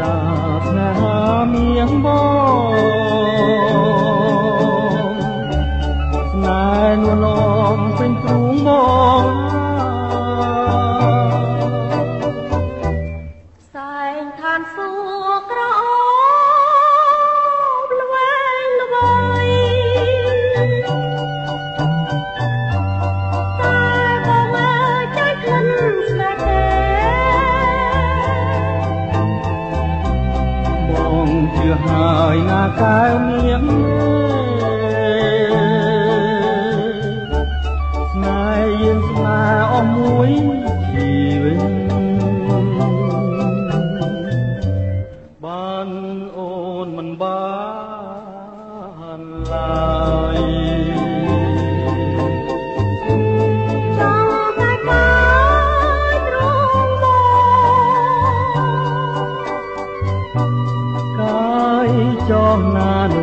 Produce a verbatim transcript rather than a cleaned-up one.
ដាស្នេហាមៀងបងស្នេហ៍នួនអមពេញទ្រូងបងសែងឋានសួគ៌ក្រអូបល្វែងល្វើយតែបងអើយใจក្លិនស្នេហ៍ទេបងជឿហើយណាកែវមៀងស្នេហ៍យើងស្នេហ៍អស់មួយជីវិតបានអូនមិនបានឡើយចង់តែបាយទ្រូងបងកាយចោះណា